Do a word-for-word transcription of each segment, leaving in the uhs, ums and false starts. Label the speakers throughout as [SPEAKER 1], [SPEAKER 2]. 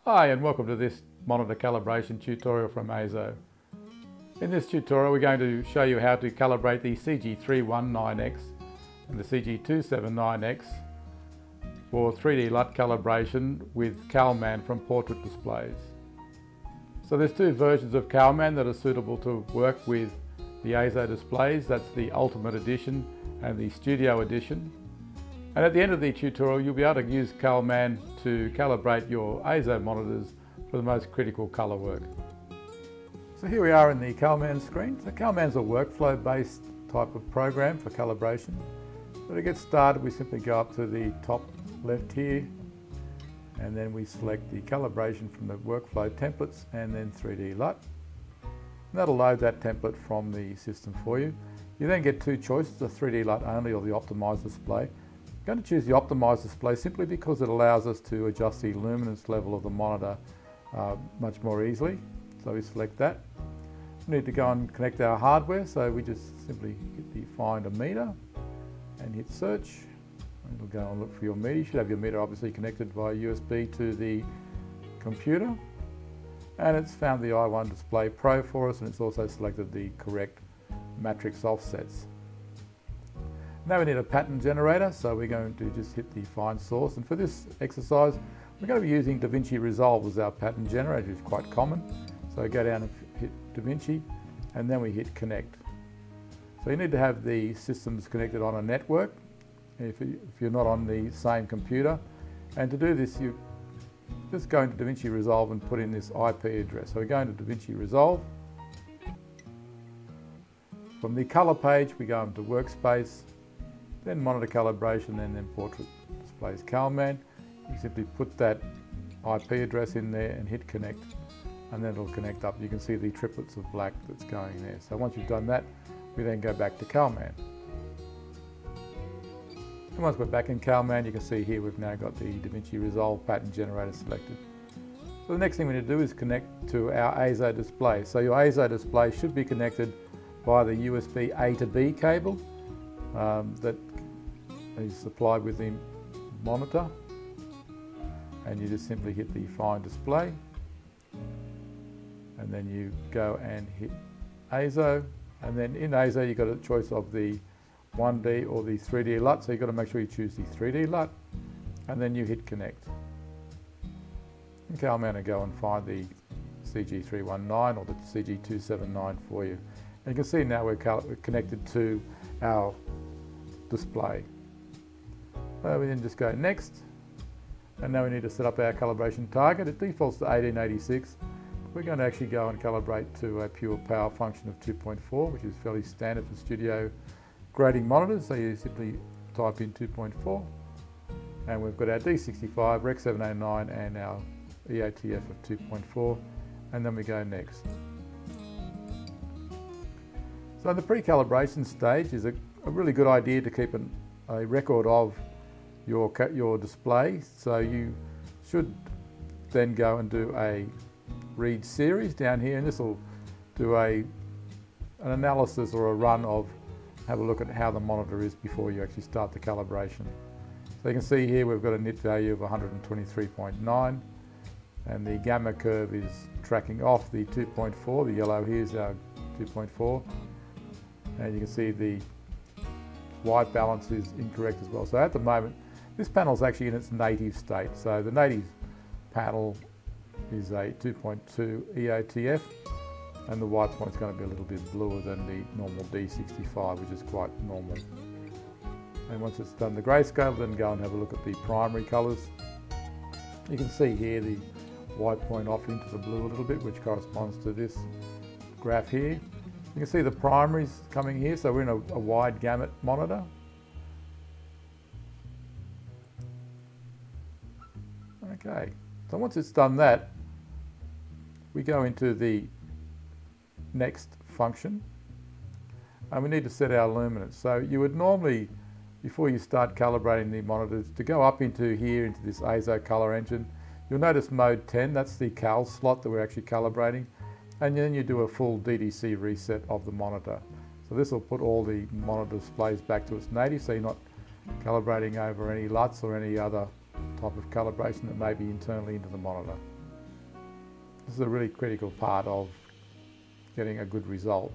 [SPEAKER 1] Hi and welcome to this monitor calibration tutorial from E I Z O. In this tutorial we're going to show you how to calibrate the C G three nineteen X and the C G two seventy-nine X for three D L U T calibration with Calman from portrait displays. So there's two versions of Calman that are suitable to work with the E I Z O displays. That's the Ultimate Edition and the Studio Edition. And at the end of the tutorial you'll be able to use Calman to calibrate your E I Z O monitors for the most critical colour work. So here we are in the Calman screen. So Calman's a workflow based type of program for calibration. So to get started we simply go up to the top left here and then we select the calibration from the workflow templates and then three D L U T. And that'll load that template from the system for you. You then get two choices, the three D L U T only or the optimized display. I'm going to choose the optimized display simply because it allows us to adjust the luminance level of the monitor uh, much more easily. So we select that. We need to go and connect our hardware, so we just simply hit the find a meter and hit search. It'll go and look for your meter. You should have your meter obviously connected via U S B to the computer. And it's found the I one Display Pro for us, and it's also selected the correct matrix offsets. Now we need a pattern generator, so we're going to just hit the find source, and for this exercise we're going to be using DaVinci Resolve as our pattern generator, which is quite common. So we go down and hit DaVinci and then we hit connect. So you need to have the systems connected on a network if, you, if you're not on the same computer, and to do this you just go into DaVinci Resolve and put in this I P address. So we go into DaVinci Resolve. From the colour page we go into workspace, then monitor calibration, and then portrait displays Calman. You simply put that I P address in there and hit connect, and then it'll connect up. You can see the triplets of black that's going there. So once you've done that, we then go back to Calman. And once we're back in Calman, you can see here we've now got the DaVinci Resolve pattern generator selected. So the next thing we need to do is connect to our E I Z O display. So your E I Z O display should be connected via the U S B A to B cable um, that is supplied with the monitor, and you just simply hit the find display and then you go and hit E I Z O, and then in E I Z O you've got a choice of the one D or the three D L U T, so you've got to make sure you choose the three D L U T and then you hit connect. And Calman will go and find the C G three nineteen or the C G two seventy-nine for you. And you can see now we're connected to our display. So we then just go next, and now we need to set up our calibration target. It defaults to eighteen eighty-six. We're going to actually go and calibrate to a pure power function of two point four, which is fairly standard for studio grading monitors. So you simply type in two point four, and we've got our D sixty-five, Rec seven oh nine and our E A T F of two point four, and then we go next. So the pre-calibration stage is a, a really good idea to keep an, a record of your, your display. So you should then go and do a read series down here, and this will do a, an analysis or a run of, have a look at how the monitor is before you actually start the calibration. So you can see here we've got a nit value of one hundred twenty-three point nine, and the gamma curve is tracking off the two point four. The yellow here is our two point four, and you can see the white balance is incorrect as well. So at the moment this panel is actually in its native state. So the native panel is a two point two E A T F, and the white point is going to be a little bit bluer than the normal D sixty-five, which is quite normal. And once it's done the grayscale, then go and have a look at the primary colours. You can see here the white point off into the blue a little bit, which corresponds to this graph here. You can see the primaries coming here, so we're in a, a wide gamut monitor. Okay, so once it's done that, we go into the next function, and we need to set our luminance. So you would normally, before you start calibrating the monitors, to go up into here, into this E I Z O color engine, you'll notice mode ten, that's the cal slot that we're actually calibrating, and then you do a full D D C reset of the monitor. So this will put all the monitor displays back to its native, so you're not calibrating over any L U Ts or any other type of calibration that may be internally into the monitor. This is a really critical part of getting a good result.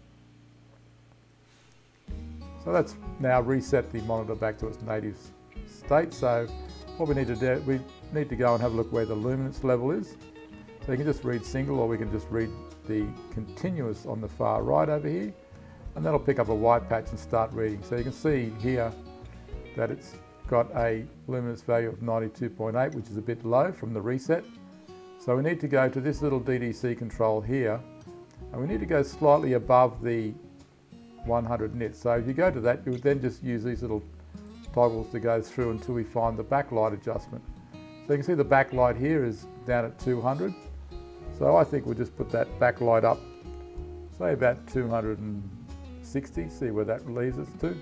[SPEAKER 1] So that's now reset the monitor back to its native state. So what we need to do, we need to go and have a look where the luminance level is. So you can just read single, or we can just read the continuous on the far right over here, and that'll pick up a white patch and start reading. So you can see here that it's got a luminance value of ninety-two point eight, which is a bit low from the reset. So we need to go to this little D D C control here, and we need to go slightly above the one hundred nits. So if you go to that, you would then just use these little toggles to go through until we find the backlight adjustment. So you can see the backlight here is down at two hundred. So I think we'll just put that backlight up, say about two hundred sixty, see where that leaves us to.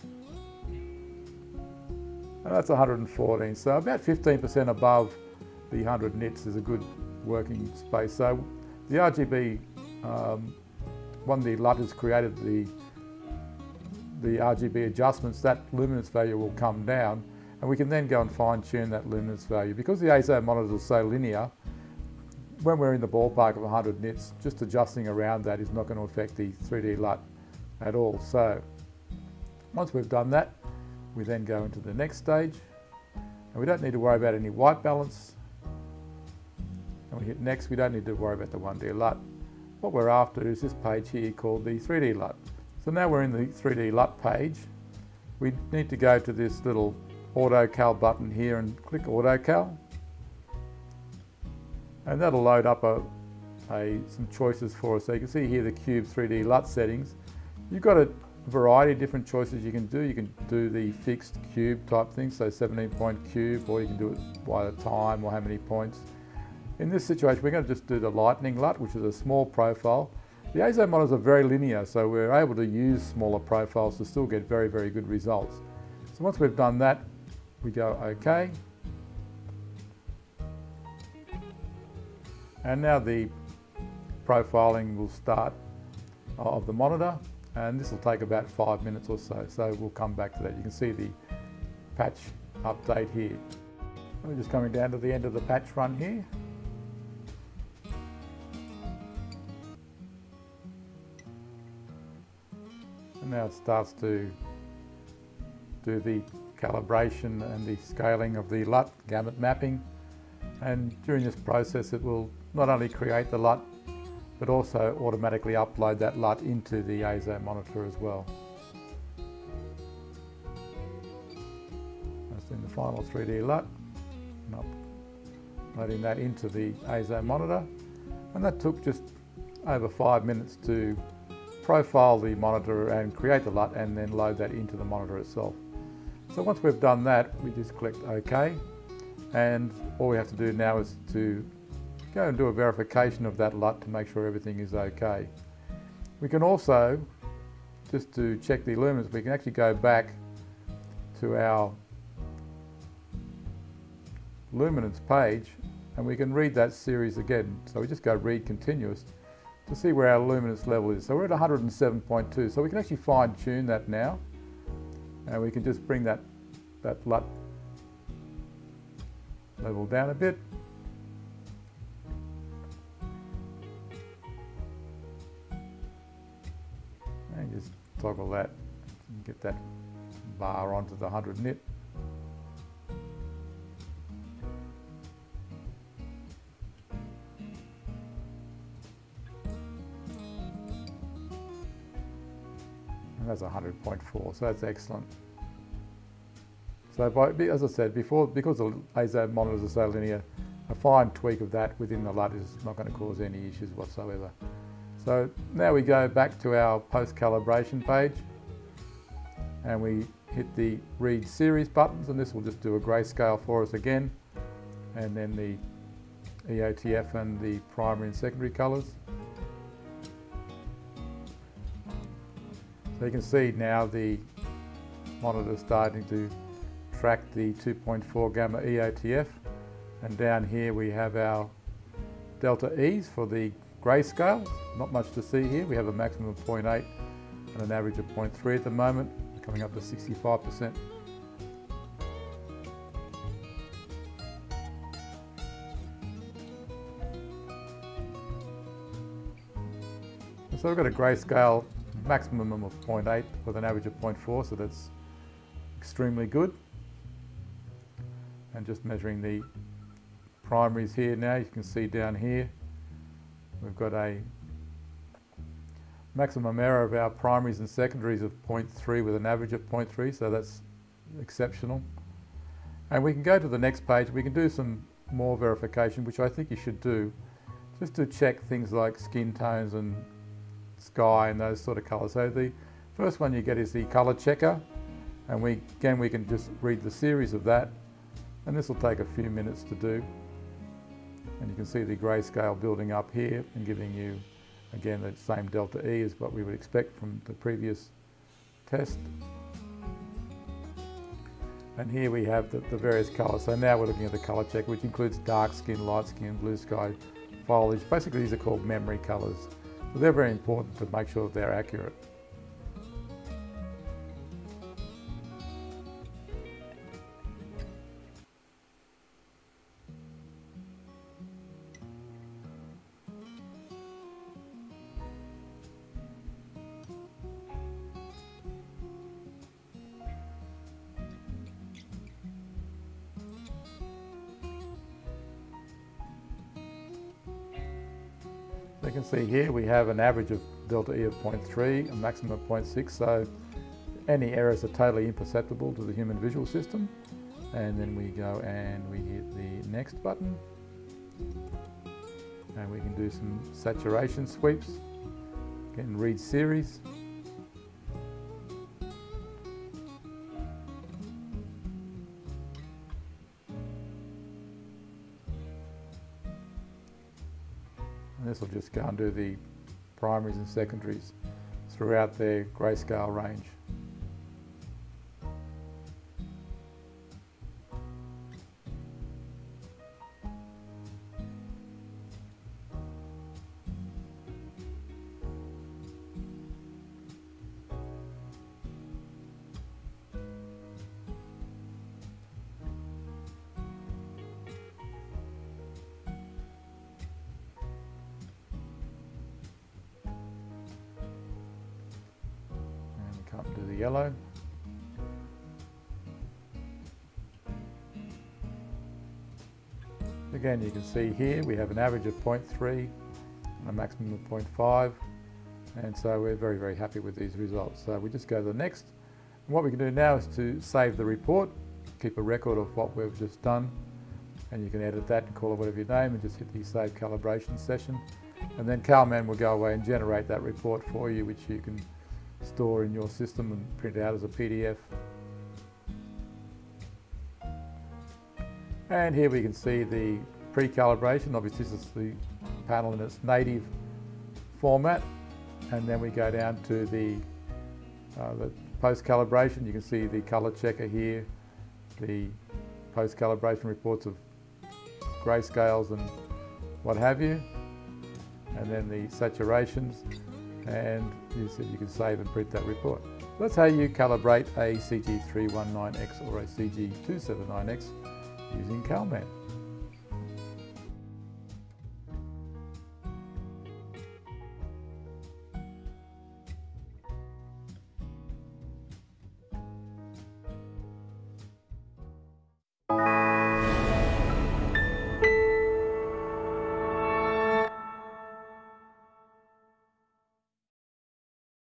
[SPEAKER 1] And that's one hundred fourteen, so about fifteen percent above the one hundred nits is a good working space. So the R G B, um, when the L U T has created the, the R G B adjustments, that luminance value will come down, and we can then go and fine tune that luminance value. Because the E I Z O monitors are so linear, when we're in the ballpark of one hundred nits, just adjusting around that is not going to affect the three D L U T at all. So once we've done that, we then go into the next stage, and we don't need to worry about any white balance. And we hit next, we don't need to worry about the one D L U T. What we're after is this page here called the three D L U T. So now we're in the three D L U T page. We need to go to this little Auto Cal button here and click Auto Cal. And that'll load up a, a, some choices for us. So you can see here the Cube three D L U T settings. You've got a variety of different choices you can do. You can do the fixed cube type thing, so seventeen point cube, or you can do it by the time or how many points. In this situation, we're going to just do the lightning L U T, which is a small profile. The E I Z O models are very linear, so we're able to use smaller profiles to still get very, very good results. So once we've done that, we go OK. And now the profiling will start of the monitor, and this will take about five minutes or so, so we'll come back to that. You can see the patch update here. We're just coming down to the end of the patch run here. And now it starts to do the calibration and the scaling of the L U T gamut mapping. And during this process, it will not only create the L U T, but also automatically upload that L U T into the E I Z O monitor as well. That's in the final three D L U T, and uploading that into the E I Z O monitor. And that took just over five minutes to profile the monitor and create the L U T, and then load that into the monitor itself. So once we've done that, we just click OK. And all we have to do now is to go and do a verification of that L U T to make sure everything is okay. We can also, just to check the luminance, we can actually go back to our luminance page, and we can read that series again. So we just go read continuous to see where our luminance level is. So we're at one hundred seven point two, so we can actually fine tune that now, and we can just bring that, that L U T level down a bit. And just toggle that and get that bar onto the one hundred nit. And that's one hundred point four, so that's excellent. So by, as I said before, because the E I Z O monitors are so linear, a fine tweak of that within the L U T is not going to cause any issues whatsoever. So now we go back to our post-calibration page, and we hit the read series buttons, and this will just do a grayscale for us again, and then the E O T F and the primary and secondary colours. So you can see now the monitor starting to track the two point four gamma E O T F, and down here we have our delta E's for the grayscale. Not much to see here. We have a maximum of zero point eight and an average of zero point three at the moment, coming up to sixty-five percent. So we've got a grayscale maximum of zero point eight with an average of zero point four, so that's extremely good. And just measuring the primaries here now, you can see down here we've got a maximum error of our primaries and secondaries of zero point three with an average of zero point three, so that's exceptional. And we can go to the next page. We can do some more verification, which I think you should do, just to check things like skin tones and sky and those sort of colours. So the first one you get is the ColorChecker, and we again we can just read the series of that, and this will take a few minutes to do. And you can see the grayscale building up here and giving you again the same delta E as what we would expect from the previous test. And here we have the, the various colours. So now we're looking at the colour check, which includes dark skin, light skin, blue sky, foliage. Basically these are called memory colours. So they're very important to make sure that they're accurate. You can see here we have an average of delta E of zero point three, a maximum of zero point six, so any errors are totally imperceptible to the human visual system. And then we go and we hit the next button, and we can do some saturation sweeps, again read series. And this will just go and do the primaries and secondaries throughout their grayscale range. Come to the yellow. Again, you can see here we have an average of zero point three and a maximum of zero point five, and so we're very very happy with these results. So we just go to the next, and what we can do now is to save the report, keep a record of what we've just done, and you can edit that and call it whatever you name and just hit the save calibration session, and then Calman will go away and generate that report for you, which you can store in your system and print out as a P D F. And here we can see the pre-calibration. Obviously this is the panel in its native format, and then we go down to the, uh, the post-calibration. You can see the colour checker here, the post-calibration reports of grayscales and what have you, and then the saturations. And you said you can save and print that report. That's how you calibrate a C G three nineteen X or a C G two seventy-nine X using Calman.